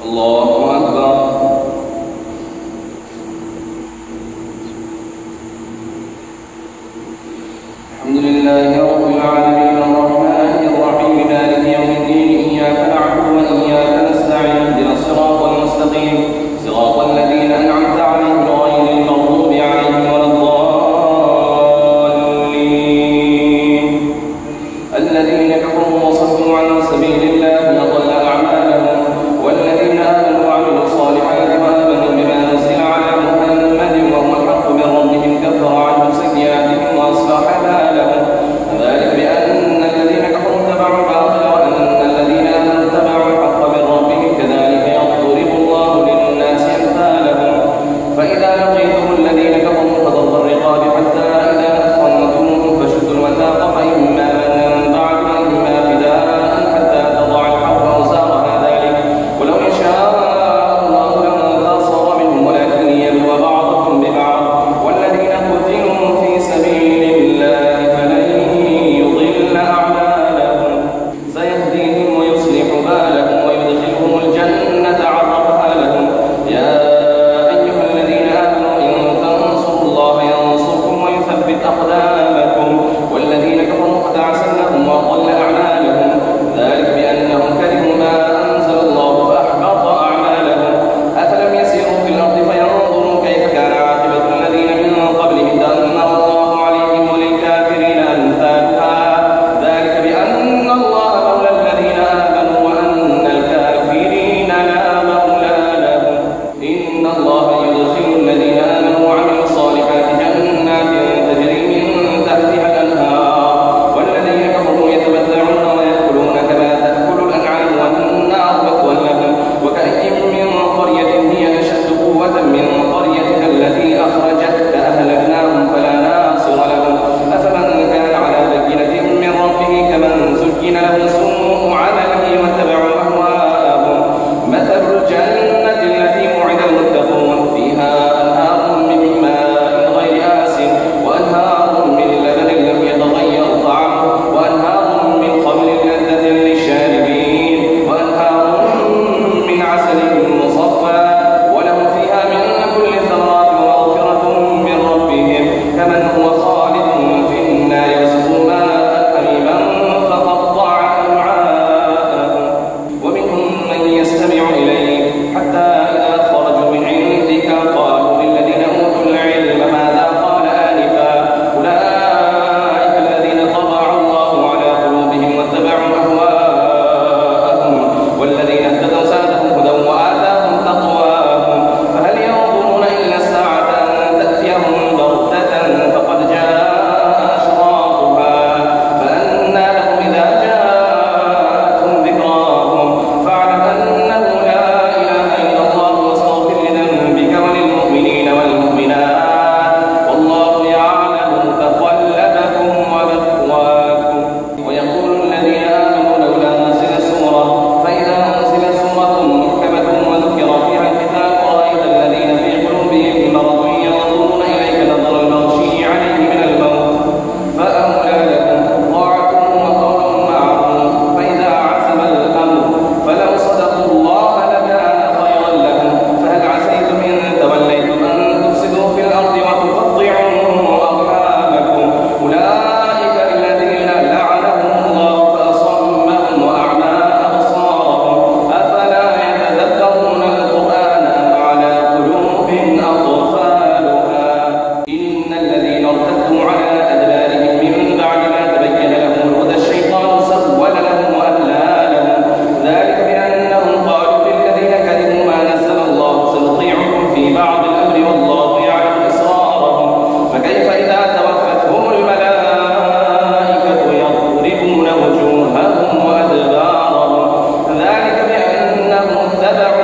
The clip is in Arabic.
الله أكبر. الحمد لله رب العالمين الرحمن الرحيم مالك يوم الدين إياك نعبد وإياك نستعين اهدنا الصراط المستقيم صراط الذين أنعمت عليهم غير المغضوب عليهم ولا الضالين الذين كفروا وصدوا عن سبيل الله أضل أعمالهم والذين آمنوا وعملوا الصالحات وآمنوا بما نزل على محمد وهو الحق من ربهم كفر عنهم سيئاتهم وأصلح بالهم ذلك بأن الذين كفروا اتبعوا الباطل وأن الذين آمنوا اتبعوا الحق من ربهم كذلك يضرب الله للناس أمثالهم فإذا لقيتم الذين كفروا فضرب الرقاب حتى إذا أثخنتموهم فشدوا الوثاق فإما من بعد وإما فداء حتى تضع الحرب أوزارها ذلك ولو يشاء الله لانتصر منهم ولكن ليبلو بعضكم ببعض والذين قتلوا في سبيل الله فلن يضل أعمالهم سيهديهم ويصلح بالهم ويدخلهم الجنة عرفها لهم يا أيها الذين آمنوا إن تنصروا الله ينصركم ويثبت أقدامكم والذين كفروا قد أعسلهم وأضل أعمالهم ذلك بأنهم كرهوا ما أنزل الله فأحبط أعمالهم أفلم يسيروا في الأرض فينظروا كيف كان عاقبة الذين من قبلهم دمر الله عليهم وللكافرين أمثالها ذلك بأن الله مولى الذين آمنوا وأن الكافرين لا مولى لهم إن الله يدخل الذين آمنوا وعملوا الصالحات جنات تجري من تحتها الأنهار والذين كفروا يتمتعون ويأكلون كما تأكل الأنعام والنار مثوى لهم وكأي من قرية هي أشد قوة من قريتك التي أخرجتك أهلكناهم فلا ناصر لهم أفمن كان على بينة من ربه كمن زين له سوء عمله واتبعوا أهواءهم مثل الجنة التي وعد المتقون فيها أنهار من ماء غير آسن وأنهار من لبن لم يتغير طعمه وأنهار من خمر لذة للشاربين وأنهار من عسل مصفى ولهم فيها من كل الثمرات ومغفرة من ربهم كمن هو خالد في النار يسقوا ماء حميما فقطع أمعاءهم ومنهم من يستمع إليك حتى إذا خرجوا من عندك قالوا للذين أوتوا العلم ماذا قال آنفا أولئك الذين طبع الله على قلوبهم واتبعوا أهواءهم والذين اهتدوا زادهم هدى وآتاهم تقواهم فهل ينظرون إلا الساعة أن تأتيهم بغتة فقد جاء أشراطها فأنى لهم إذا جاءتهم ذكراهم فاعلم أنه لا إله إلا الله واستغفر لذنبك وللمؤمنين والمؤمنات والله يعلم متقلبكم ومثواكم ويقول الذين آمنوا لولا نزلت سورة فإذا أنزلت سورة محكمة وذكر فيها القتال رأيت الذين في قلوبهم مرض ينظرون إليك نظر المغشي عليه من الموت فأولى لكم طاعة وقول معروف فإذا عزم الأمر فلو صدقوا الله لكان خيرا لهم فهل عسيتم إن توليتم أن تفسدوا في الأرض وتقطعوا أرحامكم أولئك الذين لعنهم الله فأصمهم وأعمى أبصارهم أفلا يتدبرون القرآن أم على قلوب أقفالها إن الذين ارتدوا على أدبارهم من بعد ما تبين لهم الهدى الشيطان سول لهم وأملى لهم ذلك بأنهم قالوا للذين كرهوا ما نزل الله سنطيعكم في بعض الأمر والله يعلم إسرارهم فكيف إذا توفتهم الملائكة يضربون وجوههم وأدبارهم ذلك بأنهم اتبعوا